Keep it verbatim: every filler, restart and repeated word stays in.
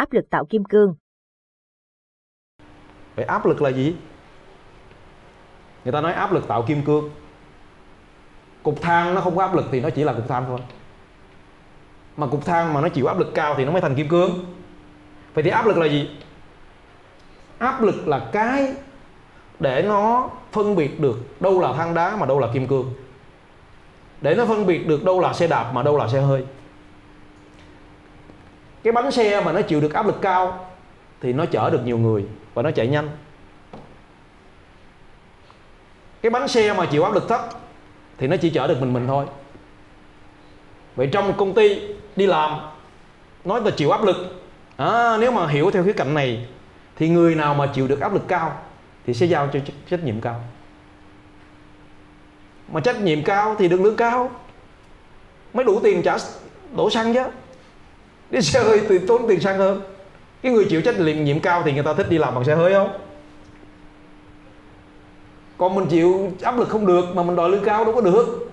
áp lực tạo kim cương. Vậy áp lực là gì? Người ta nói áp lực tạo kim cương. Cục than nó không có áp lực thì nó chỉ là cục than thôi. Mà cục than mà nó chịu áp lực cao thì nó mới thành kim cương. Vậy thì áp lực là gì? Áp lực là cái để nó phân biệt được đâu là than đá mà đâu là kim cương, để nó phân biệt được đâu là xe đạp mà đâu là xe hơi. Cái bánh xe mà nó chịu được áp lực cao thì nó chở được nhiều người và nó chạy nhanh. Cái bánh xe mà chịu áp lực thấp thì nó chỉ chở được mình mình thôi. Vậy trong công ty đi làm nói là chịu áp lực, à, nếu mà hiểu theo khía cạnh này thì người nào mà chịu được áp lực cao thì sẽ giao cho trách nhiệm cao. Mà trách nhiệm cao thì được lương cao mới đủ tiền trả đổ xăng chứ. Đi xe hơi thì tốn tiền xăng hơn. Cái người chịu trách nhiệm cao thì người ta thích đi làm bằng xe hơi không? Còn mình chịu áp lực không được mà mình đòi lương cao đâu có được.